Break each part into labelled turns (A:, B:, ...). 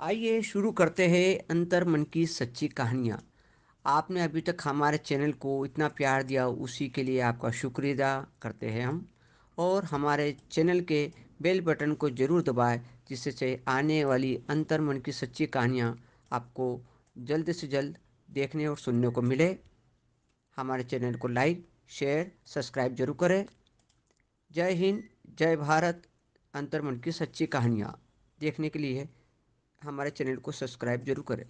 A: आइए शुरू करते हैं अंतर मन की सच्ची कहानियाँ। आपने अभी तक हमारे चैनल को इतना प्यार दिया, उसी के लिए आपका शुक्रिया अदा करते हैं हम। और हमारे चैनल के बेल बटन को ज़रूर दबाएं, जिससे से आने वाली अंतर मन की सच्ची कहानियाँ आपको जल्द से जल्द देखने और सुनने को मिले। हमारे चैनल को लाइक शेयर सब्सक्राइब जरूर करें। जय हिंद, जय भारत। अंतर मन की सच्ची कहानियाँ देखने के लिए हमारे चैनल को सब्सक्राइब जरूर करें।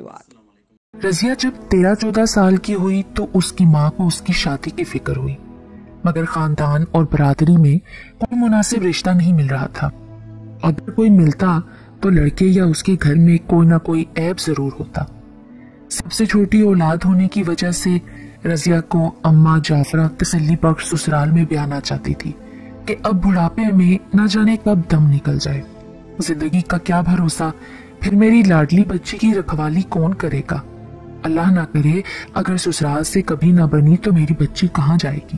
A: धन्यवाद।
B: रजिया जब 13-14 साल की हुई तो उसकी माँ को उसकी शादी की फिक्र हुई, मगर खानदान और बरादरी में कोई मुनासिब रिश्ता नहीं मिल रहा था। अगर कोई मिलता तो लड़के या उसके घर में कोई ना कोई ऐब जरूर होता। सबसे छोटी औलाद होने की वजह से रजिया को अम्मा जाफरा तसल्ली बख्श ससुराल में ब्याना चाहती थी कि अब बुढ़ापे में न जाने कब दम निकल जाए। जिंदगी का क्या भरोसा, फिर मेरी लाडली बच्ची की रखवाली कौन करेगा। अल्लाह ना करे अगर ससुराल से कभी ना बनी तो मेरी बच्ची कहाँ जाएगी।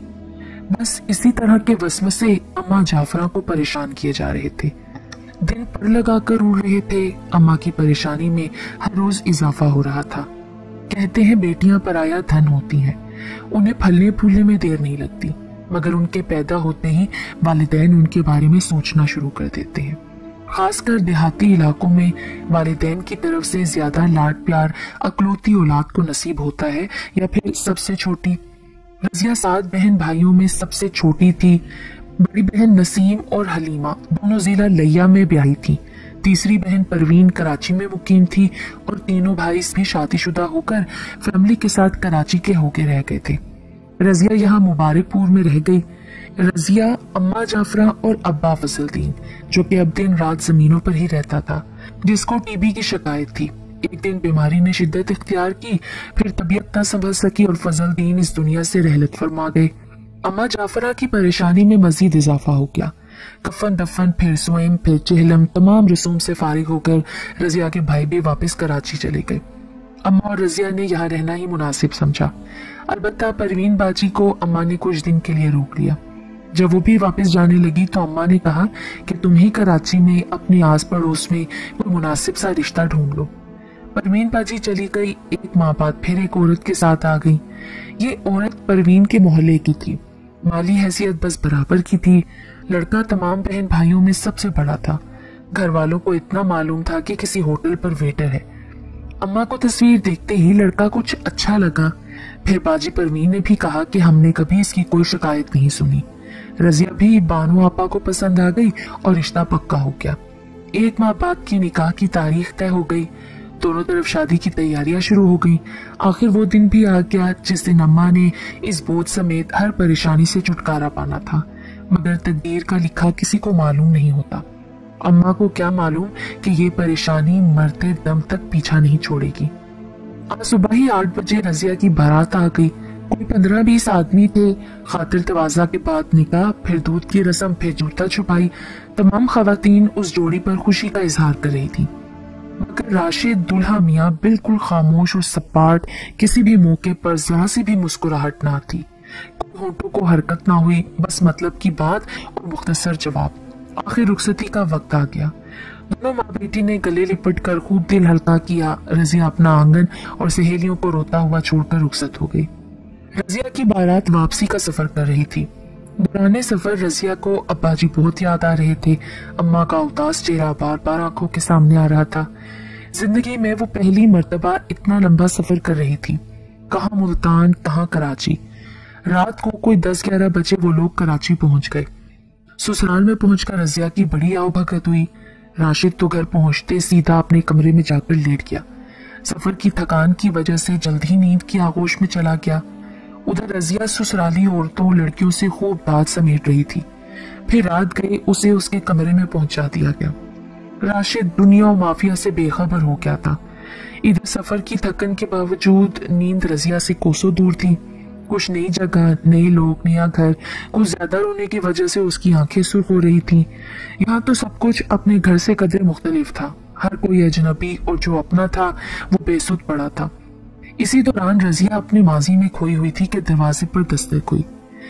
B: बस इसी तरह के वसवसे अम्मा जाफरा को परेशान किए जा रहे थे। दिन पर लगाकर उड़ रहे थे। अम्मा की परेशानी में हर रोज इजाफा हो रहा था। कहते हैं बेटियां पराया धन होती हैं, उन्हें फलने फूलने में देर नहीं लगती, मगर उनके पैदा होते ही वालिदैन उनके बारे में सोचना शुरू कर देते हैं। खासकर देहाती इलाकों में वालिदैन की तरफ से ज्यादा लाड प्यार अकलौती औलाद को नसीब होता है या फिर सबसे छोटी। रजिया 7 बहन भाइयों में सबसे छोटी थी। बड़ी बहन नसीम और हलीमा दोनों जिला लिया में ब्याही थी। तीसरी बहन परवीन कराची में मुकीम थी और तीनों भाई भी शादीशुदा होकर फैमिली के साथ कराची के होके रह गए थे। रजिया यहाँ मुबारकपुर में रह गई। रजिया, अम्मा जाफरा और अब्बा फजलदीन, जो कि अब दिन रात जमीनों पर ही रहता था, जिसको टीबी की शिकायत थी। एक दिन बीमारी ने शिद्दत इख्तियार की, फिर तबीयत न संभल सकी और फजलदीन इस दुनिया से रहलत फरमा गए। अम्मा जाफरा की परेशानी में मजीद इजाफा हो गया। कफन दफन, फिर स्वयं, फिर चहलम, तमाम रसूम से फारिग होकर रजिया के भाई भी वापस कराची चले गए। अम्मा और रजिया ने यहाँ रहना ही मुनासिब समझा। अलबत्ता परवीन बाजी को अम्मा ने कुछ दिन के लिए रोक लिया। जब वो भी वापस जाने लगी तो अम्मा ने कहा कि तुम ही कराची में अपने आस पड़ोस में कोई मुनासिब सा रिश्ता ढूंढ लो। परवीन बाजी चली गई। एक माह बाद फिर एक औरत के साथ आ गई। ये औरत परवीन के मोहल्ले की थी। माली हैसियत बस बराबर की थी। लड़का तमाम बहन भाइयों में सबसे बड़ा था। घर वालों को इतना मालूम था कि किसी होटल पर वेटर है। अम्मा को तस्वीर देखते ही लड़का कुछ अच्छा लगा। फिर बाजी परवीन ने भी कहा कि हमने कभी इसकी कोई शिकायत नहीं सुनी। रजिया भी बानो आपा को पसंद आ गई और रिश्ता पक्का हो गया। 1 माह बाद की निकाह की तारीख तय हो गई। दोनों तरफ शादी की तैयारियां शुरू हो गई। आखिर वो दिन भी आ गया जिस दिन अम्मा ने इस बोझ समेत हर परेशानी से छुटकारा पाना था, मगर तकदीर का लिखा किसी को मालूम नहीं होता। अम्मा को क्या मालूम कि ये परेशानी मरते दम तक पीछा नहीं छोड़ेगी। आज सुबह ही 8 बजे रजिया की बारात आ गई। कोई 15-20 आदमी थे। खातिर तवाजा के बाद निकाह, फिर दूध की रस्म, फिर जूता छुपाई। तमाम खवातीन उस जोड़ी पर खुशी का इजहार कर रही थी, मगर राशिद दुल्हा मियाँ बिल्कुल खामोश और सपाट। किसी भी मौके पर जरा सी भी मुस्कुराहट ना थी, कोई होंठों को हरकत ना हुई, बस मतलब की बात और मुख्तसर जवाब। आखिर रुखसती का वक्त आ गया। दोनों माँ बेटी ने गले लिपट कर खूब दिल हल्का किया। रजिया अपना आंगन और सहेलियों को रोता हुआ छोड़कर रुखसत हो गई। रजिया की बारात वापसी का सफर कर रही थी। पुराने सफर रजिया को अब्बाजी बहुत याद आ रहे थे। अम्मा का उदास चेहरा बार बार आंखों के सामने आ रहा था। जिंदगी में वो पहली मर्तबा इतना लंबा सफर कर रही थी। कहाँ मुल्तान, कहाँ कराची। रात को कोई 10-11 बजे वो लोग कराची पहुंच गए। ससुराल में पहुंचकर रजिया की बड़ी आवभगत हुई। राशिद तो घर पहुंचते सीधा अपने कमरे में जाकर लेट गया। सफर की थकान की वजह से जल्द ही नींद की आगोश में चला गया। उधर रजिया ससुराली औरतों लड़कियों से खूब दाद समेट रही थी। फिर रात गए उसे उसके कमरे में पहुंचा दिया गया। राशिद दुनिया और माफिया से बेखबर हो गया था। इधर सफर की थकन के बावजूद नींद रजिया से कोसों दूर थी। कुछ नई जगह, नए लोग, नया घर, कुछ ज्यादा रोने की वजह से उसकी आंखें सुर्ख हो रही थी। यहाँ तो सब कुछ अपने घर से कदर मुख्तलिफ था। हर कोई अजनबी और जो अपना था वो बेसुध पड़ा था। इसी दौरान रजिया अपने माजी में खोई हुई थी कि दरवाजे पर दस्तक हुई।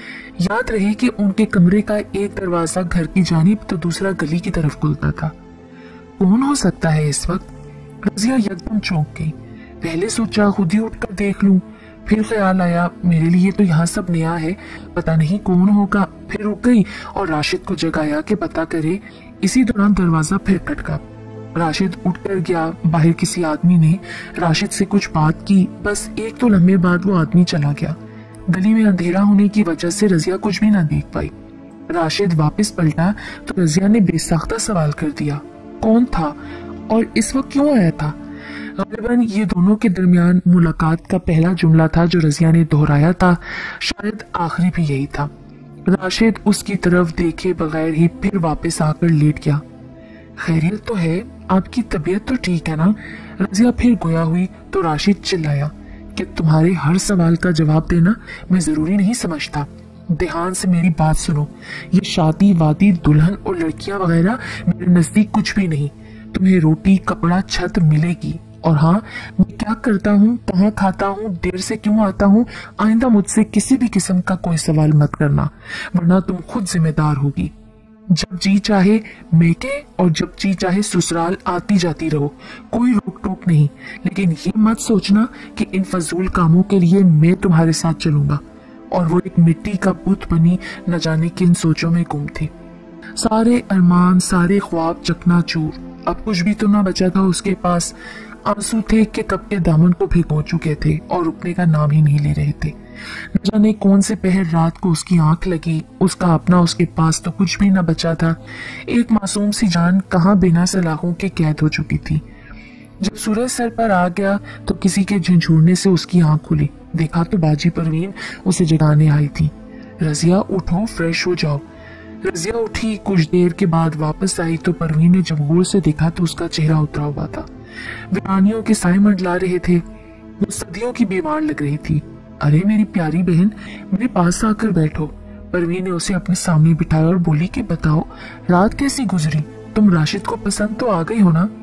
B: याद रहे कि उनके कमरे का एक दरवाजा घर की जानिब तो दूसरा गली की तरफ खुलता था। कौन हो सकता है इस वक्त? रजिया यकदम चौंक गई। पहले सोचा खुद ही उठकर देख लूं, फिर ख्याल आया मेरे लिए तो यहाँ सब नया है, पता नहीं कौन होगा। फिर रुक गई और राशिद को जगाया कि पता करे। इसी दौरान दरवाजा फिर खटका। राशिद उठकर गया। बाहर किसी आदमी ने राशिद से कुछ बात की, बस एक तो लम्हे बाद वो आदमी चला गया। गली में अंधेरा होने की वजह से रजिया कुछ भी ना देख पाई। राशिद वापस पलटा तो रजिया ने बेसाख्ता सवाल कर दिया, कौन था और इस वक्त क्यों आया था? गलबन ये दोनों के दरमियान मुलाकात का पहला जुमला था जो रजिया ने दोहराया था, शायद आखिरी भी यही था। राशिद उसकी तरफ देखे बगैर ही फिर वापस आकर लेट गया। खैरियत तो है, आपकी तबीयत तो ठीक है ना? रजिया फिर गोया हुई तो राशिद चिल्लाया कि तुम्हारे हर सवाल का जवाब देना मैं जरूरी नहीं समझता। ध्यान से मेरी बात सुनो, ये शादी वादी दुल्हन और लड़कियां वगैरह मेरे नजदीक कुछ भी नहीं। तुम्हें रोटी कपड़ा छत मिलेगी, और हाँ, मैं क्या करता हूँ, कहाँ खाता हूँ, देर से क्यों आता हूँ, आइंदा मुझसे किसी भी किस्म का कोई सवाल मत करना, वरना तुम खुद जिम्मेदार होगी। जब जी चाहे मेके और जब जी चाहे ससुराल आती जाती रहो, कोई रोक टोक नहीं। लेकिन ये मत सोचना कि इन फजूल कामों के लिए मैं तुम्हारे साथ चलूंगा। और वो एक मिट्टी का बुत बनी न जाने किन सोचों में गुम थी। सारे अरमान सारे ख्वाब चकनाचूर। अब कुछ भी तो ना बचा था उसके पास। आंसू थे कि कब के दामन को भिगो चुके थे और रुकने का नाम ही नहीं ले रहे थे। न जाने कौन से पहर रात को उसकी आंख लगी, उसका अपना उसके पास तो कुछ भी न बचा था। एक मासूम सी जान कहाँ बिना सलाखों के कैद हो चुकी थी। जब सूरज सर पर आ गया तो किसी के झंझोड़ने से उसकी आंख खुली। देखा तो बाजी परवीन उसे जगाने आई थी। रजिया उठो, फ्रेश हो जाओ। रजिया उठी। कुछ देर के बाद वापस आई तो परवीन ने जब गौर से देखा तो उसका चेहरा उतरा हुआ था। वीरानियों के साए मंडला रहे थे। वो सदियों की बीमार लग रही थी। अरे मेरी प्यारी बहन, मेरे पास आकर बैठो। परवीन ने उसे अपने सामने बिठाया और बोली कि बताओ रात कैसी गुजरी, तुम राशिद को पसंद तो आ गई हो ना?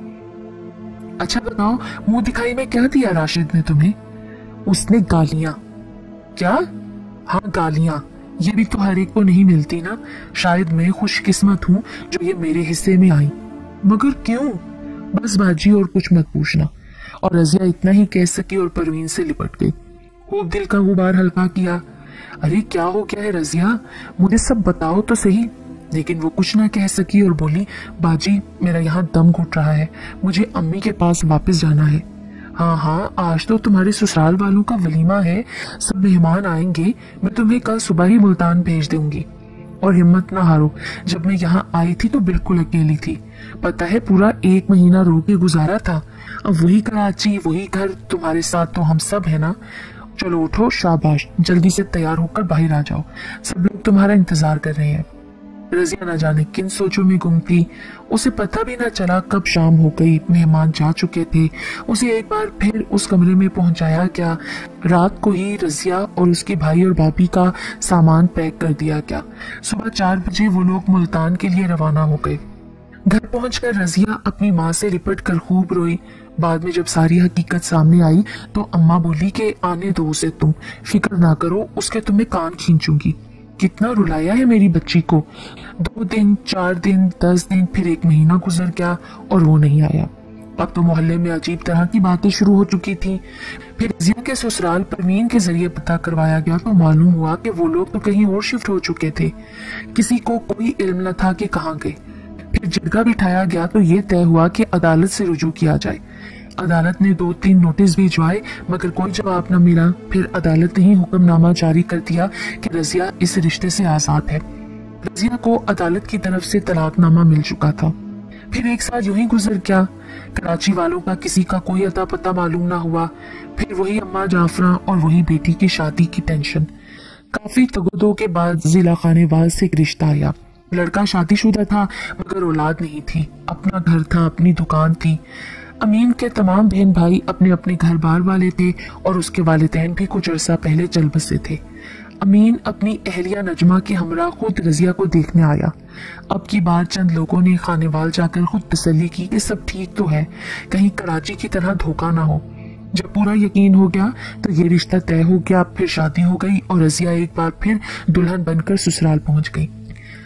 B: अच्छा बताओ, मुंह दिखाई में क्या दिया राशिद ने तुम्हें? उसने गालियां। क्या? हाँ गालियां। ये भी तो हर एक को नहीं मिलती ना। शायद मैं खुशकिस्मत हूँ जो ये मेरे हिस्से में आई। मगर क्यों? बस बाजी, और कुछ मत पूछना। और रजिया इतना ही कह सकी और परवीन से लिपट गई। खूब दिल का गुबार हल्का किया। अरे क्या हो गया है रजिया, मुझे सब बताओ तो सही। लेकिन वो कुछ ना कह सकी और बोली, बाजी मेरा यहाँ दम घुट रहा है, मुझे अम्मी के पास वापस जाना है। हाँ हाँ, आज तो तुम्हारे ससुराल वालों का वलीमा है, सब मेहमान आएंगे। मैं तुम्हें कल सुबह ही मुल्तान भेज दूंगी। और हिम्मत ना हारो, जब मैं यहाँ आई थी तो बिल्कुल अकेली थी। पता है पूरा 1 महीना रो के गुजारा था। अब वही कराची, वही घर, तुम्हारे साथ तो हम सब है ना। चलो उठो, शाबाश, जल्दी से तैयार होकर बाहर आ जाओ, सब लोग तुम्हारा इंतजार कर रहे हैं। रजिया न जाने किन सोचों में गुम थी। उसे पता भी न चला कब शाम हो गई, मेहमान जा चुके थे। उसे एक बार फिर उस कमरे में पहुंचाया गया। रात को ही रजिया और उसके भाई और भाभी का सामान पैक कर दिया गया। सुबह 4 बजे वो लोग मुल्तान के लिए रवाना हो गए। घर पहुंचकर रजिया अपनी माँ से लिपट कर खूब रोई। बाद में जब सारी हकीकत सामने आई तो अम्मा बोली कि आने दो उसे, तुम फिक्र ना करो, उसके तुम्हें कान खींचूंगी। कितना रुलाया है मेरी बच्ची को। 2 दिन, 4 दिन, 10 दिन, फिर 1 महीना गुजर गया और वो नहीं आया। अब तो मोहल्ले में अजीब तरह की बातें शुरू हो चुकी थी। फिर रजिया के ससुराल परवीन के जरिए पता करवाया गया तो मालूम हुआ कि वो लोग तो कहीं और शिफ्ट हो चुके थे। किसी को कोई इल्म न था कि कहाँ गए। फिर जगह बिठाया गया तो ये तय हुआ कि अदालत से रुजू किया जाए। अदालत ने 2-3 नोटिस भिजवाए मगर कोई जवाब न मिला। फिर अदालत ने ही हुक्मनामा जारी कर दिया कि रजिया इस रिश्ते से आजाद है। रजिया को अदालत की तरफ से तलाकनामा मिल चुका था। फिर 1 साल यूं ही गुजर गया। कराची वालों का किसी का कोई अता पता मालूम ना हुआ। फिर वही अम्मा जाफरा और वही बेटी की शादी की टेंशन। काफी तगदो के बाद जिला खानेवाल से एक रिश्ता आया। लड़का शादीशुदा था मगर औलाद नहीं थी। अपना घर था, अपनी दुकान थी। अमीन के तमाम बहन भाई अपने अपने घर बार वाले थे और उसके वालिदैन भी कुछ अरसा पहले चल बसे थे। अमीन अपनी अहलिया नजमा के हमरा खुद रजिया को देखने आया। अब की बार चंद लोगों ने खानेवाल जाकर खुद तसल्ली की कि सब ठीक तो है, कहीं कराची की तरह धोखा ना हो। जब पूरा यकीन हो गया तो ये रिश्ता तय हो गया। फिर शादी हो गई और रजिया एक बार फिर दुल्हन बनकर ससुराल पहुंच गई।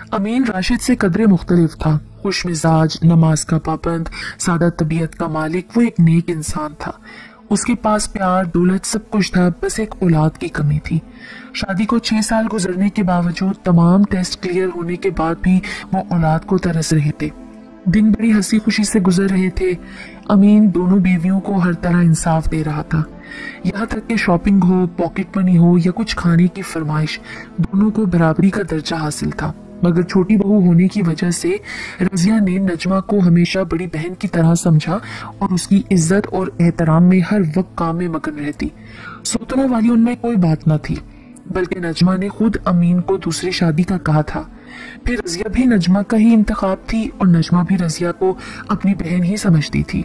B: अमीन राशिद से कदरे मुख्तलिफ था। खुश मिजाज, नमाज का पाबंद, सादा तबीयत का मालिक, वो एक नेक इंसान था। उसके पास प्यार, दौलत, सब कुछ था, बस एक औलाद की कमी थी। शादी को 6 साल गुजरने के बावजूद, तमाम टेस्ट क्लियर होने के बाद भी वो औलाद को तरस रहे थे। दिन बड़ी हंसी खुशी से गुजर रहे थे। अमीन दोनों बीवियों को हर तरह इंसाफ दे रहा था। यहाँ तक कि शॉपिंग हो, पॉकेट मनी हो या कुछ खाने की फरमाइश, दोनों को बराबरी का दर्जा हासिल था। मगर छोटी बहू होने की वजह से रजिया ने नजमा को हमेशा बड़ी बहन की तरह समझा और उसकी इज्जत और एहतराम में हर वक्त काम में मगन रहती। सौतनों वाली उनमें कोई बात न थी, बल्कि नजमा ने खुद अमीन को दूसरी शादी का कहा था। फिर रजिया भी नजमा का ही इंतखाब थी और नजमा भी रजिया को अपनी बहन ही समझती थी।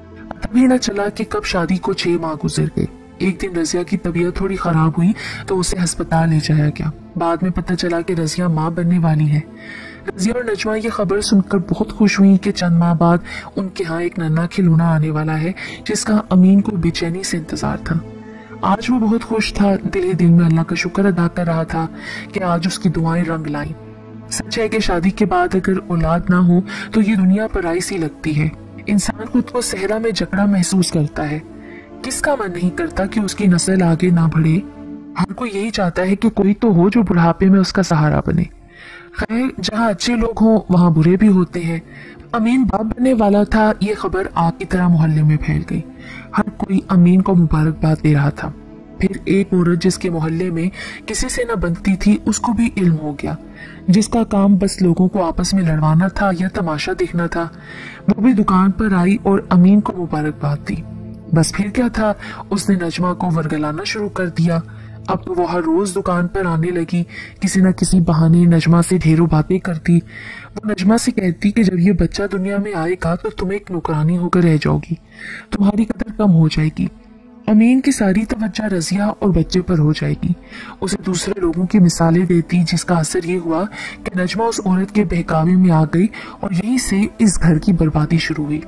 B: तभी न चला कि कब शादी को 6 माह गुजर गए। एक दिन रजिया की तबीयत थोड़ी खराब हुई तो उसे अस्पताल ले जाया गया। बाद में पता चला कि रजिया माँ बनने वाली है। रजिया और नजमा ये खबर सुनकर बहुत खुश हुई कि चंद माह बाद उनके यहाँ एक नन्हा खिलौना आने वाला है, जिसका अमीन को बेचैनी से इंतजार था। आज वो बहुत खुश था, दिल ही दिल में अल्लाह का शुक्र अदा कर रहा था कि आज उसकी दुआएं रंग लाई। सच है कि शादी के बाद अगर औलाद ना हो तो ये दुनिया पराई सी लगती है। इंसान खुद को सहरा में जकड़ा महसूस करता है। किसका मन नहीं करता कि उसकी नस्ल आगे ना बढ़े। हर कोई यही चाहता है कि कोई तो हो जो बुढ़ापे में उसका सहारा बने। खैर, जहाँ अच्छे लोग हों वहाँ बुरे भी होते हैं। अमीन बाप बनने वाला था, ये खबर आग की तरह मोहल्ले में फैल गई। हर कोई अमीन को मुबारकबाद दे रहा था। फिर एक औरत जिसके मोहल्ले में किसी से न बनती थी, उसको भी इल्म हो गया। जिसका काम बस लोगों को आपस में लड़वाना था या तमाशा देखना था, वो भी दुकान पर आई और अमीन को मुबारकबाद दी। बस फिर क्या था, उसने नजमा को वर्गलाना शुरू कर दिया। अब तो वो हर रोज दुकान पर आने लगी। किसी न किसी बहाने नजमा से ढेरों बातें करती। वो नजमा से कहती कि जब ये बच्चा दुनिया में आएगा तो तुम एक नौकरानी होकर रह जाओगी, तुम्हारी कदर कम हो जाएगी। अमीन की सारी तवज्जो रजिया और बच्चे पर हो जाएगी। उसे दूसरे लोगों की मिसालें देती, जिसका असर ये हुआ कि नजमा उस औरत के बहकावे में आ गई और यहीं से इस घर की बर्बादी शुरू हुई।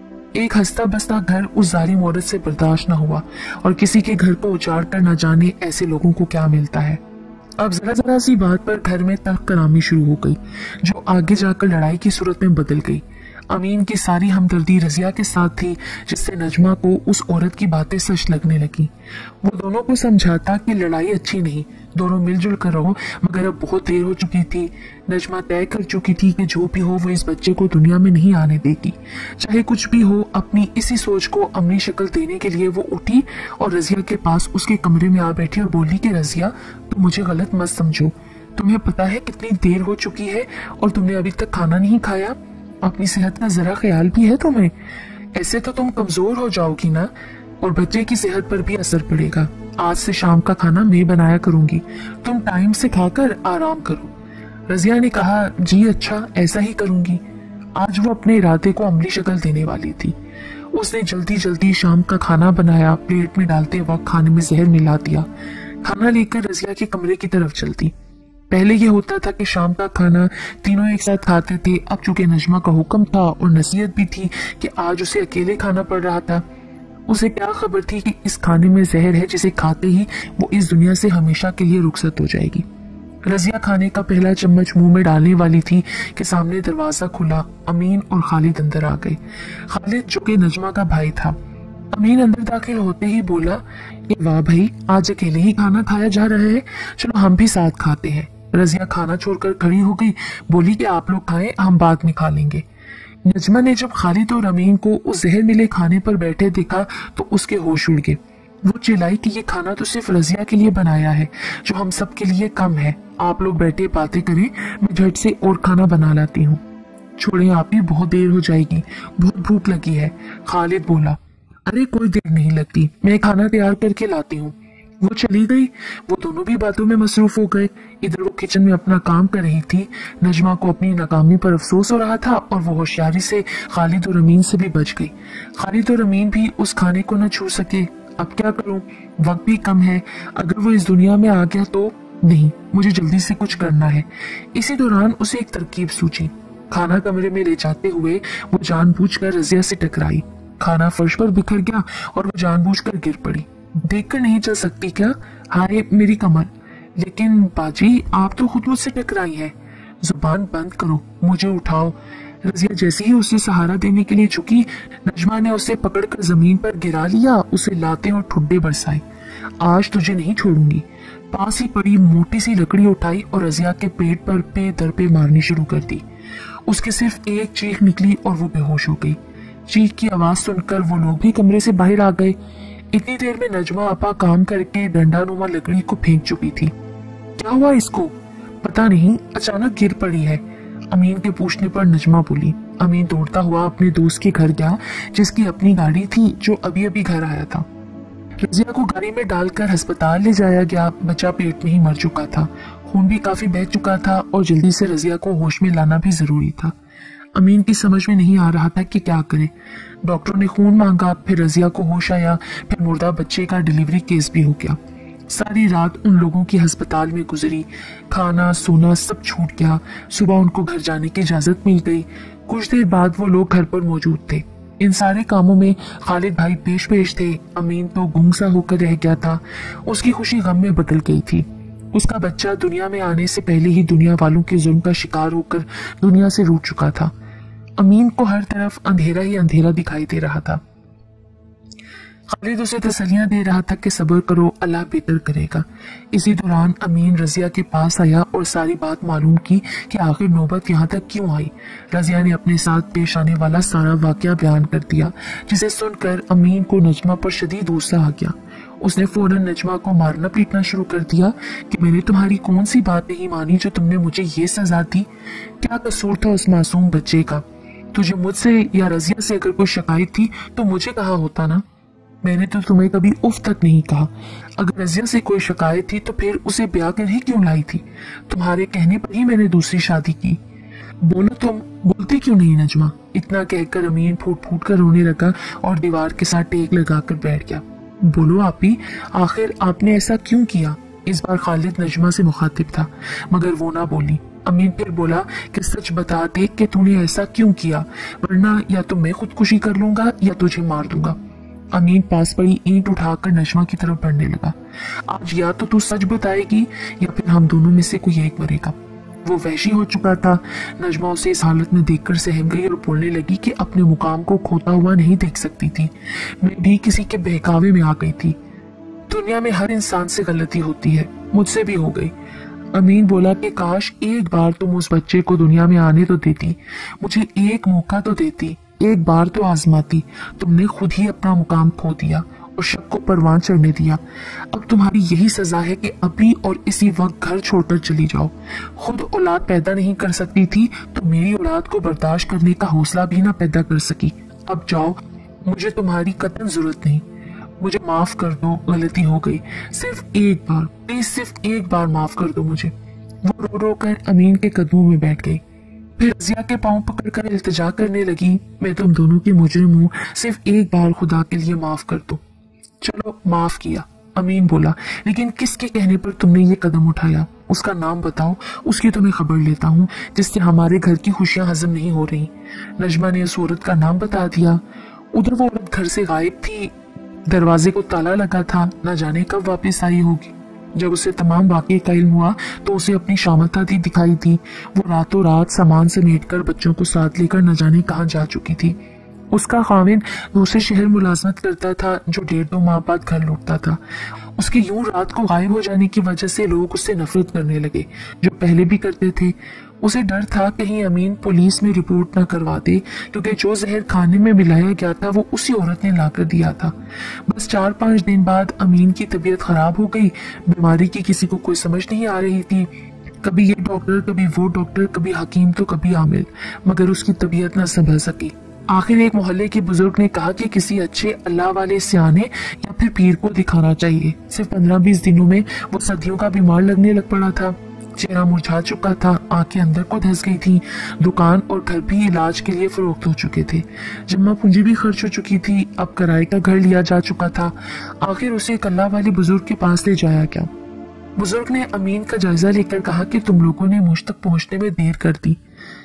B: एक हंसता बसता घर उस जालिम औरत से बर्दाश्त न हुआ और किसी के घर को उजाड़ कर न जाने ऐसे लोगों को क्या मिलता है। अब जरा जरा सी बात पर घर में तल्ख कलामी शुरू हो गई, जो आगे जाकर लड़ाई की सूरत में बदल गई। अमीन की सारी हमदर्दी रजिया के साथ थी, जिससे नजमा को उस औरत की बातें सच लगने लगी। वो दोनों को समझाता कि लड़ाई अच्छी नहीं, दोनों मिलजुल कर रहो, मगर अब बहुत देर हो चुकी थी। नजमा तय कर चुकी थी कि जो भी हो वो इस बच्चे को दुनिया में नहीं आने देगी। चाहे कुछ भी हो, अपनी इसी सोच को अमली शक्ल देने के लिए वो उठी और रजिया के पास उसके कमरे में आ बैठी और बोली कि रजिया, तुम मुझे गलत मत समझो। तुम्हें पता है कितनी देर हो चुकी है और तुमने अभी तक खाना नहीं खाया। अपनी सेहत का जरा ख्याल भी है तुम्हें? ऐसे तो तुम कमजोर हो जाओगी ना, और बच्चे की सेहत पर भी असर पड़ेगा। आज से शाम का खाना मैं बनाया करूंगी, तुम टाइम से खाकर आराम करो। रजिया ने कहा, जी अच्छा, ऐसा ही करूंगी। आज वो अपने इरादे को अमली शक्ल देने वाली थी। उसने जल्दी जल्दी शाम का खाना बनाया। प्लेट में डालते वक्त खाने में जहर मिला दिया। खाना लेकर रजिया के कमरे की तरफ चलती। पहले ये होता था कि शाम का खाना तीनों एक साथ खाते थे। अब चूंकि नजमा का हुक्म था और नसीहत भी थी कि आज उसे अकेले खाना पड़ रहा था, उसे क्या खबर थी कि इस खाने में जहर है जिसे खाते ही वो इस दुनिया से हमेशा के लिए रुखसत हो जाएगी। रजिया खाने का पहला चम्मच मुंह में डालने वाली थी कि सामने दरवाजा खुला। अमीन और खालिद अंदर आ गए। खालिद जो कि नजमा का भाई था। अमीन अंदर दाखिल होते ही बोला, ये वाह भाई, आज अकेले ही खाना खाया जा रहा है, चलो हम भी साथ खाते हैं। रजिया खाना छोड़कर खड़ी हो गई, बोली कि आप लोग खाएं, हम बाद में खा लेंगे। नजमा ने जब खालिद और अमीन को उस जहर मिले खाने पर बैठे देखा तो उसके होश उड़ गए। वो चिल्लाई कि ये खाना तो सिर्फ रजिया के लिए बनाया है, जो हम सब के लिए कम है। आप लोग बैठे बातें करें, मैं झट से और खाना बना लाती हूँ। छोड़े आप ही, बहुत देर हो जाएगी, बहुत भूख लगी है। खालिद बोला, अरे कोई देर नहीं लगती, मैं खाना तैयार करके लाती हूँ। वो चली गई। वो दोनों भी बातों में मसरूफ हो गए। इधर वो किचन में अपना काम कर रही थी। नजमा को अपनी नाकामी पर अफसोस हो रहा था और वो होशियारी से खालिद और अमीन से भी बच गई। खालिद और अमीन भी उस खाने को न छू सके। अब क्या करूं, वक्त भी कम है, अगर वो इस दुनिया में आ गया तो नहीं, मुझे जल्दी से कुछ करना है। इसी दौरान उसे एक तरकीब सूझी। खाना कमरे में ले जाते हुए वो जानबूझकर रजिया से टकराई। खाना फर्श पर बिखर गया और वो जानबूझकर गिर पड़ी। देखकर नहीं चल सकती क्या? हाय मेरी कमर। लेकिन बाजी, आप तो खुद मुझसे टकराई हैं। जुबान बंद करो, मुझे उठाओ। रजिया जैसे ही उसे सहारा देने के लिए झुकी, नजमा ने उसे पकड़कर जमीन पर गिरा लिया, उसे लाते और ठुड्डे बरसाए। आज तुझे नहीं छोड़ूंगी। पास ही पड़ी मोटी सी लकड़ी उठाई और रजिया के पेट पर पे दर पे मारनी शुरू कर दी। उसकी सिर्फ एक चीख निकली और वो बेहोश हो गई। चीख की आवाज सुनकर वो लोग भी कमरे से बाहर आ गए। इतनी देर में नजमा आपा काम करके डंडानुमा लकड़ी को फेंक चुकी थी। क्या हुआ इसको? पता नहीं, अचानक गिर पड़ी है। अमीन के पूछने पर नजमा बोली। अमीन दौड़ता हुआ अपने दोस्त के घर गया, जिसकी अपनी गाड़ी थी, जो अभी अभी घर आया था। रजिया को गाड़ी में डालकर अस्पताल ले जाया गया। बच्चा पेट में ही मर चुका था, खून भी काफी बह चुका था और जल्दी से रजिया को होश में लाना भी जरूरी था। अमीन की समझ में नहीं आ रहा था कि क्या करे। डॉक्टरों ने खून मांगा, फिर रजिया को होश आया, फिर मुर्दा बच्चे का डिलीवरी केस भी हो गया। सारी रात उन लोगों की अस्पताल में गुजरी। खाना सोना सब छूट गया। सुबह उनको घर जाने की इजाजत मिल गई। कुछ देर बाद वो लोग घर पर मौजूद थे। इन सारे कामों में खालिद भाई पेश पेश थे। अमीन तो गुम सा होकर रह गया था। उसकी खुशी गम में बदल गई थी। उसका बच्चा दुनिया में आने से पहले ही दुनिया वालों के जुल्म का शिकार होकर दुनिया से रूठ चुका था। अमीन को हर तरफ अंधेरा ही अंधेरा दिखाई दे रहा था। खालिद उसे तसल्लियां दे रहा था कि सब्र करो, अल्लाह बेहतर करेगा। इसी दौरान अमीन रजिया के पास आया और सारी बात मालूम की कि आखिर नौबत यहाँ तक क्यों आई। रजिया ने अपने साथ पेश आने वाला सारा वाकया बयान कर दिया, जिसे सुनकर अमीन को नजमा पर शदीद गुस्सा आ गया। उसने फौरन नजमा को मारना पीटना शुरू कर दिया कि मैंने तुम्हारी कौन सी बात नहीं मानी जो तुमने मुझे ये सजा दी। क्या कसूर था उस मासूम बच्चे का? तुझे मुझसे या रजिया से अगर कोई शिकायत थी तो मुझे कहा होता ना। मैंने तो तुम्हें कभी उफ तक नहीं कहा। अगर रजिया से कोई शिकायत थी तो फिर उसे ब्याह कर ही क्यों लाई थी? तुम्हारे कहने पर ही मैंने दूसरी शादी की। बोलो तुम, बोलती क्यों नहीं नजमा? इतना कहकर अमीन फूट फूट कर रोने लगा और दीवार के साथ टेक लगाकर बैठ गया। बोलो आपी, आखिर आपने ऐसा क्यों किया? इस बार खालिद नजमा से मुखातिब था, मगर वो ना बोली। अमीन फिर बोला कि सच बता दे कि तूने ऐसा क्यों किया, वरना या तो मैं खुदकुशी कर लूंगा या तुझे मार दूंगा। अमीन पास पड़ी ईंट उठाकर नजमा की तरफ बढ़ने लगा। आज या तो तू सच बताएगी या फिर हम दोनों में से कोई एक मरेगा। वो वहशी हो चुका था। नजमा उसे इस हालत में देखकर सहम गई और बोलने लगी कि अपने मुकाम को खोता हुआ नहीं देख सकती थी। मैं भी किसी के बहकावे में आ गई थी। दुनिया में हर इंसान से गलती होती है, मुझसे भी हो गई। अमीन बोला कि काश एक बार तुम उस बच्चे को दुनिया में आने तो देती, मुझे एक मौका तो देती, एक बार तो आजमाती। तुमने खुद ही अपना मुकाम खो दिया और शक को परवान चढ़ने दिया। अब तुम्हारी यही सजा है कि अभी और इसी वक्त घर छोड़कर चली जाओ। खुद औलाद पैदा नहीं कर सकती थी तो मेरी औलाद को बर्दाश्त करने का हौसला भी ना पैदा कर सकी। अब जाओ, मुझे तुम्हारी कतई जरूरत नहीं। मुझे माफ कर दो, गलती हो गई। सिर्फ एक बार, प्लीज सिर्फ एक बार माफ कर दो मुझे। वो रो रो कर अमीन के कदमों में बैठ गई। फिर रजिया के पांव पकड़कर इल्तिजा करने लगी, मैं तुम दोनों की मुजरिम हूँ, सिर्फ एक बार खुदा के लिए माफ कर दो। चलो माफ किया, अमीन बोला, लेकिन किसके कहने पर तुमने ये कदम उठाया? उसका नाम बताओ, उसकी तुम्हें खबर लेता हूँ, जिससे हमारे घर की खुशियां हजम नहीं हो रही। नजमा ने उस औरत का नाम बता दिया। उधर वो औरत घर से गायब थी, दरवाजे को ताला लगा था, न जाने कब वापस आई होगी। जब उसे तमाम वाकये का इल्म हुआ तो उसे अपनी शामता दी दिखाई दी। वो रातों रात सामान समेटकर बच्चों को साथ लेकर न जाने कहाँ जा चुकी थी। उसका खाविन दूसरे शहर मुलाजमत करता था, जो 1.5-2 माह बाद घर लौटता था। उसके यूं रात को गायब हो जाने की वजह से लोग उससे नफरत करने लगे, जो पहले भी करते थे। उसे डर था कहीं अमीन पुलिस में रिपोर्ट न करवा दे, क्योंकि जो जहर खाने में मिलाया गया था वो उसी औरत ने लाकर दिया था। बस 4-5 दिन बाद अमीन की तबीयत खराब हो गई। बीमारी की किसी को कोई समझ नहीं आ रही थी। कभी ये डॉक्टर, कभी वो डॉक्टर, कभी हकीम तो कभी आमिल, मगर उसकी तबीयत न संभल सकी। आखिर एक मोहल्ले के बुजुर्ग ने कहा कि किसी अच्छे अल्लाह वाले सियाने या फिर पीर को दिखाना चाहिए। सिर्फ 15-20 दिनों में वो सदियों का बीमार लगने लग पड़ा था। चेहरा मुरझा चुका था, आंखें अंदर को धंस गई थी। दुकान और घर भी इलाज के लिए फरोख्त हो चुके थे। जमा पूंजी भी खर्च हो चुकी थी। अब किराए का घर लिया जा चुका था। आखिर उसे एक अल्लाह वाले बुजुर्ग के पास ले जाया गया। बुजुर्ग ने अमीन का जायजा लेकर कहा कि तुम लोगों ने मुझ तक पहुंचने में देर कर दी।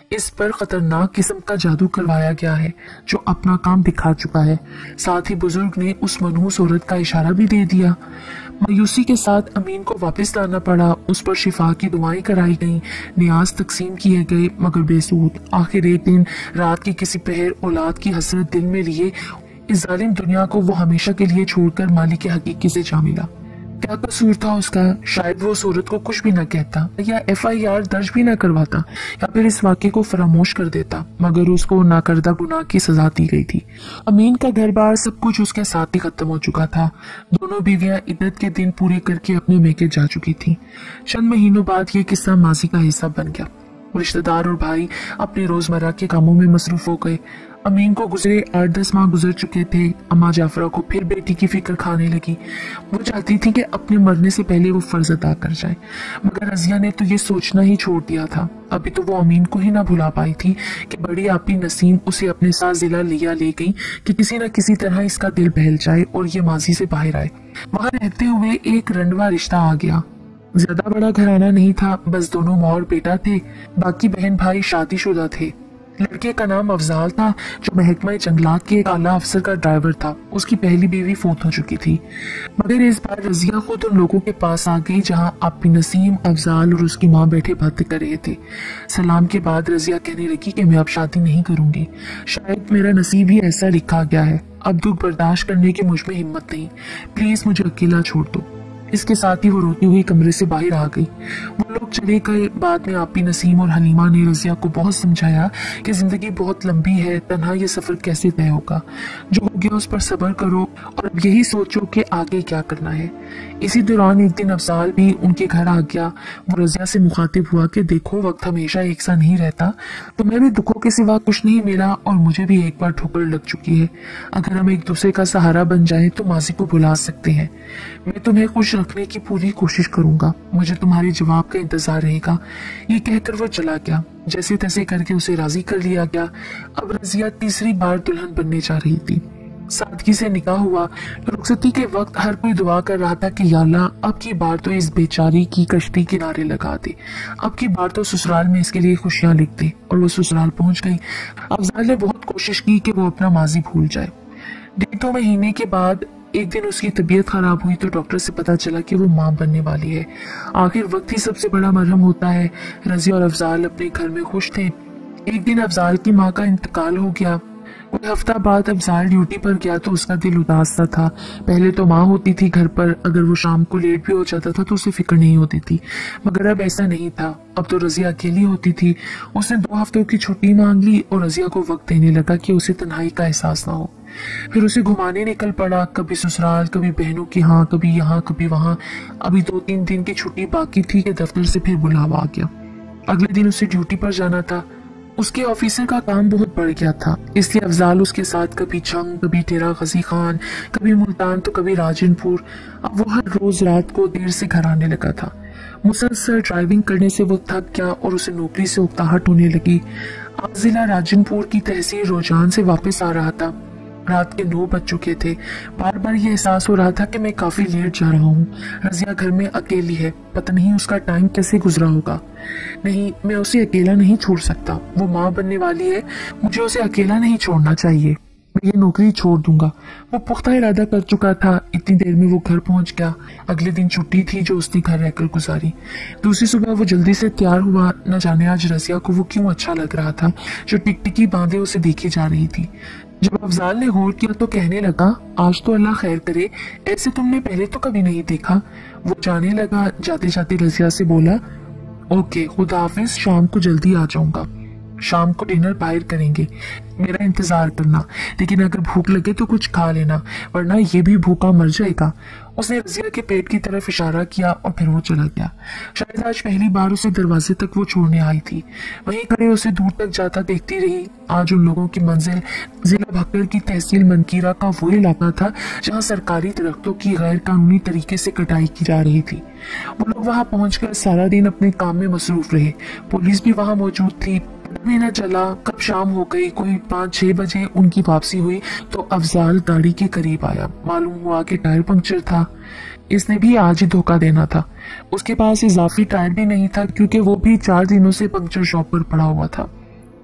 B: اس پر خطرناک قسم کا جادو کروایا گیا ہے جو اپنا کام دکھا چکا ہے۔ ساتھ ہی بزرگ نے اس منحوس عورت کا اشارہ بھی دے دیا۔ مایوسی کے ساتھ امین کو واپس لانا پڑا۔ اس پر شفا کی دعائیں کرائی گئیں، نیاز تقسیم کیے گئے مگر بے سود۔ آخر ایک دن رات کی کسی پہر اولاد کی حسرت دل میں لیے اس ظالم دنیا کو وہ ہمیشہ کے لیے چھوڑ کر مالک حقیقی سے جا ملا۔ کیا قصور تھا اس کا؟ شاید وہ اس عورت کو کچھ بھی نہ کہتا یا FIR درج بھی نہ کرواتا یا پھر اس واقعے کو فراموش کر دیتا، مگر اس کو ناکردہ گناہ کی سزا دی گئی تھی۔ امین کا گھر بار سب کچھ اس کے ساتھ ہی ختم ہو چکا تھا۔ دونوں بیویاں عدت کے دن پورے کر کے اپنے میکے جا چکی تھی۔ چند مہینوں بعد یہ قصہ ماضی کا حصہ بن گیا۔ رشتہ دار اور بھائی اپنے روزمرہ کے کاموں میں مصروف ہو گئے۔ امین کو گزرے 8-10 ماہ گزر چکے تھے۔ اماں جعفرہ کو پھر بیٹی کی فکر کھانے لگی۔ وہ چاہتی تھی کہ اپنے مرنے سے پہلے وہ فرض ادا کر جائے، مگر رضیہ نے تو یہ سوچنا ہی چھوڑ دیا تھا۔ ابھی تو وہ امین کو ہی نہ بھلا پائی تھی کہ بڑی آپی نسیم اسے اپنے ساتھ ضلع لیا لے گئی کہ کسی نہ کسی طرح اس کا دل بہل جائے اور یہ ماضی سے باہر آئے۔ وہاں رہتے ہوئے ایک رنڈوا رشتہ آ گیا۔ زیادہ بڑا گھرانہ نہیں تھا، بس دونوں ماں اور بیٹا تھے، باقی بہن بھائی شادی شدہ تھے۔ لڑکے کا نام افضال تھا جو محکمہ جنگلات کے ایک اعلیٰ افسر کا ڈرائیور تھا۔ اس کی پہلی بیوی فوت ہو چکی تھی، مگر اس بار رضیہ خود ان لوگوں کے پاس آ گئی جہاں آپی نسیم، افضال اور اس کی ماں بیٹھے باتیں کر رہے تھے۔ سلام کے بعد رضیہ کہنے لگی کہ میں اب شادی نہیں کروں گی، شاید میرا نصیب ہی ایسا لکھا گیا ہے، اب دکھ برداشت کرنے کی مجھ میں ہمت نہیں، پلیز مجھے اکیلا چھوڑ دو۔ اس کے ساتھ ہی وہ روتی ہوئی کمرے سے باہر آ گئی۔ وہ لوگ چلے گئے۔ بعد میں آپی نسیم اور حلیمہ نے رضیہ کو بہت سمجھایا کہ زندگی بہت لمبی ہے، تنہا یہ سفر کیسے طے ہوگا، جو ہو گیا اس پر صبر کرو اور اب یہی سوچو کہ آگے کیا کرنا ہے۔ اسی دوران ایک دن افضال بھی ان کے گھر آ گیا۔ وہ رضیہ سے مخاطب ہوا کہ دیکھو وقت ہمیشہ ایک سا نہیں رہتا، تمہیں بھی دکھوں کے سوا کچھ نہیں ملا اور مجھے بھی ایک بار ٹھوکر لگ چکی ہے۔ اگر ہم ایک دوسرے کا سہارا بن جائیں تو ماضی کو بھلا سکتے ہیں۔ میں تمہیں خوش رکھنے کی پوری کوشش کروں گا، مجھے تمہارے جواب کا انتظار رہے گا۔ یہ کہہ کر وہ چلا گیا۔ جیسے تیسے کر کے اسے راضی کر لیا گیا۔ اب رضیہ تیسری بار دلہن بننے جا رہی تھی۔ سادگی سے نکاح ہوا۔ رخصتی کے وقت ہر کوئی دعا کر رہا تھا کہ یا اللہ اب کی بار تو اس بیچاری کی کشتی کنارے لگا دے، اب کی بار تو سسرال میں اس کے لیے خوشیاں لکھ دے۔ اور وہ سسرال پہنچ گئی۔ افضال نے بہت کوشش کی کہ وہ اپنا ماضی بھول جائے۔ 1.5 مہینے کے بعد ایک دن اس کی طبیعت خراب ہوئی تو ڈاکٹر سے پتا چلا کہ وہ ماں بننے والی ہے۔ آخر وقت ہی سب سے بڑا مرہم ہوتا ہے۔ رضیہ اور افضال اپنے گھر میں خوش تھے۔ ایک دن افضال کی ماں کا انتقال ہو گیا۔ کوئی ہفتہ بعد افضال ڈیوٹی پر گیا تو اس کا دل اداس سا تھا۔ پہلے تو ماں ہوتی تھی گھر پر، اگر وہ شام کو لیٹ بھی ہو جاتا تھا تو اسے فکر نہیں ہوتی تھی، مگر اب ایسا نہیں تھا۔ اب تو رضیہ اکیلی ہوتی تھی۔ اس نے 2 ہفتوں کی چھٹی مانگ لی اور رضیہ کو وقت دینے لگا کہ اسے تنہائی کا احساس نہ ہو۔ پھر اسے گھمانے نکل پڑا، کبھی سسرال، کبھی بہنوں کی ہاں، کبھی یہاں کبھی وہاں۔ ابھی 2-3 دن کی چھٹی باقی تھی کہ دفتر سے پھر بلاوا آ گیا۔ اگلے دن اسے ڈیوٹی پر جانا تھا۔ اس کے آفیسر کا کام بہت بڑھ گیا تھا، اس لیے افضال اس کے ساتھ کبھی چھنگ، کبھی ٹیرا غازی خان، کبھی ملتان تو کبھی راجن پور۔ اب وہ ہر روز رات کو دیر سے گھر آنے لگا تھا۔ مسلسل ڈرائیونگ کرنے سے وہ تھک گیا اور اسے نوکری سے اکتاہٹ ہونے لگی۔ آج ضلع راجن پور کی تحصیل روجان سے واپس آ رہا تھا۔ رات کے 9 بج چکے تھے۔ بار بار یہ احساس ہو رہا تھا کہ میں کافی لیٹ جا رہا ہوں۔ رضیہ گھر میں اکیلی ہے، پتہ نہیں اس کا ٹائم کیسے گزرا ہوگا۔ نہیں، میں اسے اکیلا نہیں چھوڑ سکتا، وہ ماں بننے والی ہے، مجھے اسے اکیلا نہیں چھوڑنا چاہیے۔ میں یہ نوکری چھوڑ دوں گا، وہ پختہ ارادہ کر چکا تھا۔ اتنی دیر میں وہ گھر پہنچ گیا۔ اگلے دن چھٹی تھی جو اس نے گھر رہ کر گزاری۔ دوسری صبح وہ جلدی سے تیار ہوا۔ نہ جانے آج رضیہ کو وہ کیوں اچھا لگ رہا تھا، جو ٹکٹکی باندھے اسے دیکھی جا رہی تھی۔ جب افضال نے غور کیا تو کہنے لگا، آج تو اللہ خیر کرے، ایسے تم نے پہلے تو کبھی نہیں دیکھا۔ وہ جانے لگا، جاتے جاتے رضیہ سے بولا، اوکے خدا حافظ، شام کو جلدی آ جاؤں گا، شام کو ڈنر باہر کریں گے، میرا انتظار کرنا، لیکن اگر بھوک لگے تو کچھ کھا لینا ورنہ یہ بھی بھوکا مر جائے گا۔ اس نے رضیہ کے پیٹ کی طرف اشارہ کیا اور پھر وہ چلا گیا۔ شاید آج پہلی بار اسے دروازے تک وہ چھوڑنے آئی تھی۔ وہیں کھڑے اسے دور تک جاتا دیکھتی رہی۔ آج ان لوگوں کی منزل ضلع بھکر کی تحصیل منکیرہ کا وہ علاقہ تھا جہاں سرکاری درختوں کی غیر قانونی طریقے سے کٹائی کی جا رہی تھی۔ وہ لوگ وہاں پہنچ کر سارا دن اپنے کام میں مصروف رہے۔ پولیس بھی وہاں موجود تھی۔ پتہ نہ چلا کب شام ہو گئی، کوئی 5-6 بجے ان کی واپسی ہوئی تو افضال گاڑی کے قریب آیا۔ معلوم ہوا کہ ٹائر پنکچر تھا۔ اس نے بھی آج ہی دھوکہ دینا تھا۔ اس کے پاس اضافی ٹائر بھی نہیں تھا کیونکہ وہ بھی 4 دنوں سے پنکچر شاپ پر پڑا ہوا تھا۔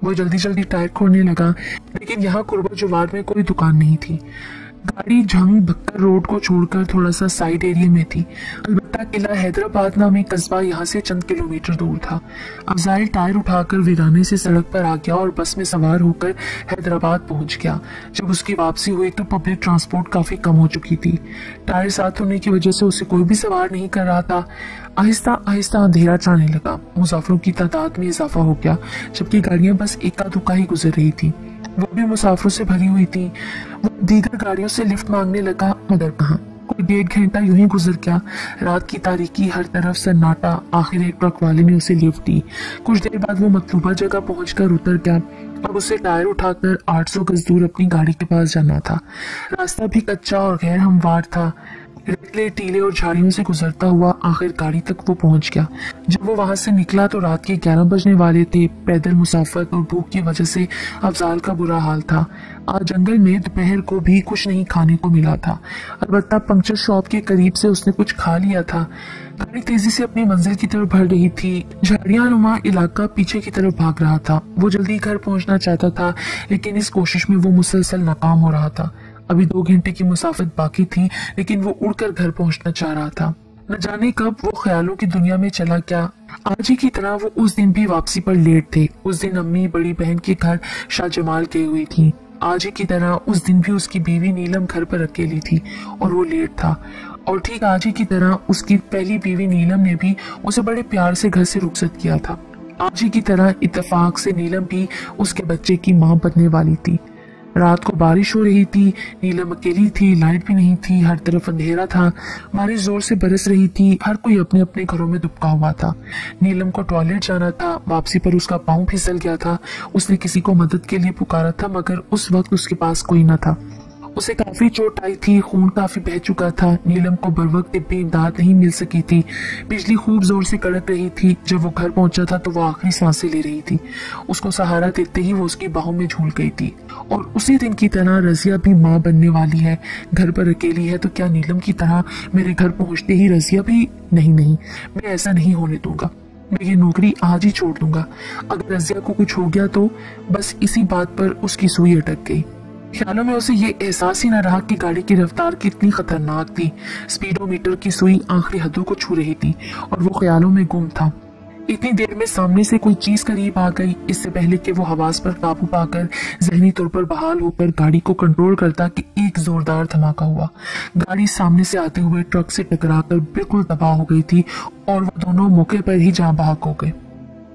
B: वो जल्दी जल्दी टायर खोलने लगा, लेकिन यहाँ कुर्बा जुवार में कोई दुकान नहीं थी। गाड़ी झंग बक्कर रोड को छोड़कर थोड़ा सा साइड एरिया में थी। अलबत्ता किला हैदराबाद नामी कस्बा यहाँ से चंद किलोमीटर दूर था। अफजाइल टायर उठाकर वीराने से सड़क पर आ गया और बस में सवार होकर हैदराबाद पहुंच गया। जब उसकी वापसी हुई तो पब्लिक ट्रांसपोर्ट काफी कम हो चुकी थी। टायर साथ होने की वजह से उसे कोई भी सवार नहीं कर रहा था। आहिस्ता आहिस्ता अंधेरा छाने लगा। मुसाफिरों की तादाद में इजाफा हो गया, जबकि गाड़ियां बस एका दुक्का ही गुजर रही थी। वो भी मुसाफिरों से भरी हुई थी। वो दीगर गाड़ियों से लिफ्ट मांगने लगा, मगर कहाँ। कोई 1.5 घंटा यूं ही गुजर गया। रात की तारीकी, हर तरफ सन्नाटा। आखिर एक ट्रक वाले ने उसे लिफ्ट दी। कुछ देर बाद वो मतलूबा जगह पहुंचकर उतर गया। अब उसे टायर उठाकर 800 गज दूर अपनी गाड़ी के पास जाना था। रास्ता भी कच्चा और गैर हमवार था। रेतले, टीले और झाड़ियों से गुजरता हुआ आखिर गाड़ी तक वो पहुंच गया। जब वो वहां से निकला तो रात के 11 बजने वाले थे। पैदल मुसाफिर और भूख की वजह से अफजाल का बुरा हाल था। आज जंगल में दोपहर को भी कुछ नहीं खाने को मिला था। अलबत्ता पंक्चर शॉप के करीब से उसने कुछ खा लिया था। गाड़ी तेजी से अपनी मंजिल की तरफ बढ़ रही थी। झाड़ियां नुमा इलाका पीछे की तरफ भाग रहा था। वो जल्दी घर पहुंचना चाहता था, लेकिन इस कोशिश में वो मुसलसल नाकाम हो रहा था। अभी 2 घंटे की मुसाफिर बाकी थी, लेकिन वो उड़कर घर पहुंचना चाह रहा था। न जाने कब वो ख्यालों की दुनिया में चला गया। आज ही की तरह वो उस दिन भी वापसी पर लेट थे। उस दिन अम्मी बड़ी बहन के घर शाहजमाल गई हुई थी। आज ही की तरह उस दिन भी उसकी बीवी नीलम घर पर अकेली थी और वो लेट था। और ठीक आज ही की तरह उसकी पहली बीवी नीलम ने भी उसे बड़े प्यार से घर से रुखसत किया था। आज ही की तरह इत्तेफाक से नीलम भी उसके बच्चे की मां बनने वाली थी। रात को बारिश हो रही थी। नीलम अकेली थी, लाइट भी नहीं थी, हर तरफ अंधेरा था। बारिश जोर से बरस रही थी। हर कोई अपने अपने घरों में दुबका हुआ था। नीलम को टॉयलेट जाना था। वापसी पर उसका पाँव फिसल गया था। उसने किसी को मदद के लिए पुकारा था, मगर उस वक्त उसके पास कोई न था। उसे काफी चोट आई थी, खून काफी बह चुका था। नीलम को बरवक्त तिब्बी इमदाद नहीं मिल सकी थी। बिजली खूब जोर से कड़क रही थी। जब वो घर पहुंचा था तो वो आखिरी सांसें ले रही थी। उसको सहारा देते ही वो उसकी बाहों में झूल गई थी। और उसी दिन की तरह रजिया भी माँ बनने वाली है। घर पर अकेली है, तो क्या नीलम की तरह मेरे घर पहुंचते ही रजिया भी? नहीं नहीं, मैं ऐसा नहीं होने दूंगा। मैं ये नौकरी आज ही छोड़ दूंगा। अगर रजिया को कुछ हो गया तो बस इसी बात पर उसकी सुई अटक गई। ख्यालों में उसे ये एहसास ही न रहा कि गाड़ी की रफ्तार कितनी खतरनाक थी। स्पीडोमीटर की सुई आखिरी हदों को छू रही थी और वो ख्यालों में गुम था। इतनी देर में सामने से कोई चीज करीब आ गई। इससे पहले कि वो हवास पर काबू पाकर जहनी तौर पर बहाल होकर गाड़ी को कंट्रोल करता कि एक जोरदार धमाका हुआ। गाड़ी सामने से आते हुए ट्रक से टकराकर बिल्कुल तबाह हो गई थी और वो दोनों मौके पर ही जान बहक हो गए।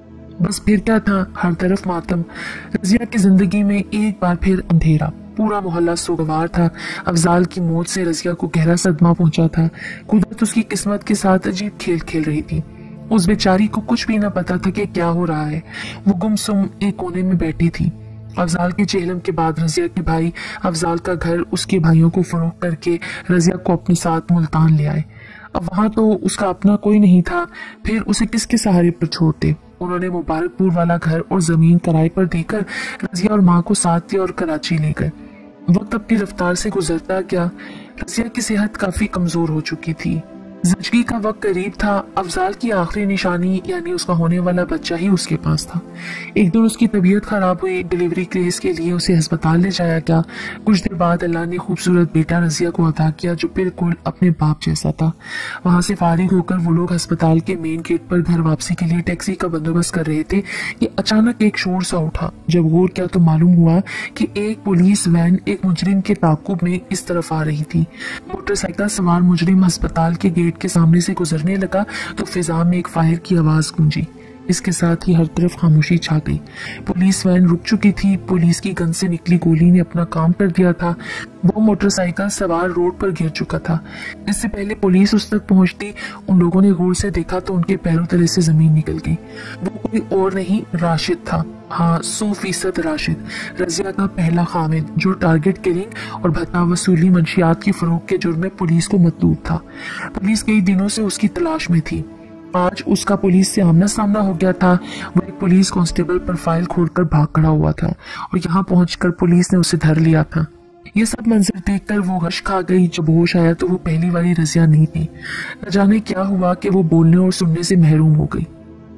B: बस फिर क्या था, हर तरफ मातम। रजिया की जिंदगी में एक बार फिर अंधेरा। पूरा मोहल्ला सोगवार था। अफजाल की मौत से रजिया को गहरा सदमा पहुंचा था। कुदरत उसकी किस्मत के साथ अजीब खेल खेल रही थी। उस बेचारी को कुछ भी न पता था कि क्या हो रहा है। वो गुमसुम एक कोने में बैठी थी। अफजाल के चेहलम के बाद रजिया के भाई अफजाल का घर उसके भाइयों को फरोख्त करके रजिया को अपने साथ मुल्तान ले आए। अब वहां तो उसका अपना कोई नहीं था, फिर उसे किसके सहारे पर छोड़ते। उन्होंने मुबारकपुर वाला घर और जमीन किराए पर देकर रजिया और माँ को साथ लिया और कराची ले गए। वक्त अपनी रफ्तार से गुजरता गया। रजिया की सेहत काफी कमजोर हो चुकी थी। जचगी का वक्त करीब था। अफजाल की आखिरी निशानी यानी उसका होने वाला बच्चा ही उसके पास था। एक दिन उसकी तबीयत खराब हुई। डिलीवरी केस के लिए उसे अस्पताल ले जाया गया। कुछ देर बाद अल्लाह ने खूबसूरत बेटा रजिया को अता किया, जो बिल्कुल अपने बाप जैसा था। वहां से फारिग होकर वो लोग अस्पताल के मेन गेट पर घर वापसी के लिए टैक्सी का बंदोबस्त कर रहे थे कि अचानक एक शोर सा उठा। जब गौर किया तो मालूम हुआ कि एक पुलिस वैन एक मुजरिम के ताकुब में इस तरफ आ रही थी। मोटरसाइकिल सवार मुजरिम अस्पताल के गेट के सामने से गुजरने लगा तो फिजा में एक फायर की आवाज गूंजी। इसके साथ ही हर तरफ खामोशी छा गई। पुलिस वैन रुक चुकी थी। पुलिस की गन से निकली गोली ने अपना काम कर दिया था। वो मोटरसाइकिल सवार रोड पर गिर चुका था। इससे पहले पुलिस उस तक पहुंचती, उन लोगों ने गौर से देखा तो उनके पैरों तले से जमीन निकल गई। वो कोई और नहीं, राशिद था। हाँ, 100% राशिद, रजिया का पहला खामिद, जो टारगेट किलिंग और भत्ता वसूली मंशियात की फरोख्त के जुर्म में पुलिस को मतलूब था। पुलिस कई दिनों से उसकी तलाश में थी। आज उसका पुलिस से आमना सामना हो गया था। वो एक पुलिस कांस्टेबल पर फाइल खोलकर भाग खड़ा हुआ था और यहाँ पहुंचकर पुलिस ने उसे धर लिया था। ये सब मंजर देखकर वो गश खा गई। जब होश आया तो वो पहली वाली रजिया नहीं थी। न जाने क्या हुआ कि वो बोलने और सुनने से महरूम हो गई।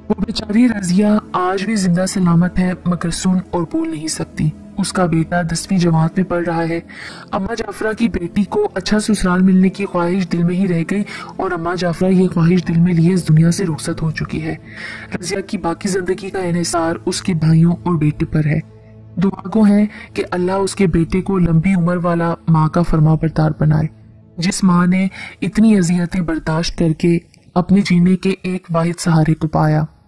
B: वो बेचारी रजिया आज भी जिंदा सलामत है, मगर सुन और बोल नहीं सकती। उसका बेटा 10वीं जमात में पढ़ रहा है। अम्मा जाफरा की बेटी को अच्छा ससुराल मिलने की ख्वाहिश दिल में ही रह गई और अम्मा जाफरा ये ख्वाहिश दिल में लिए इस दुनिया से रुखसत हो चुकी है। रजिया की बाकी जिंदगी का इन्हिसार उसके भाइयों और बेटे पर है। दुआ गो है कि अल्लाह उसके बेटे को लंबी उम्र वाला माँ का फरमाबरदार बनाए, जिस माँ ने इतनी अजियतें बर्दाश्त करके अपने जीने के एक वाहिद सहारे को पाया।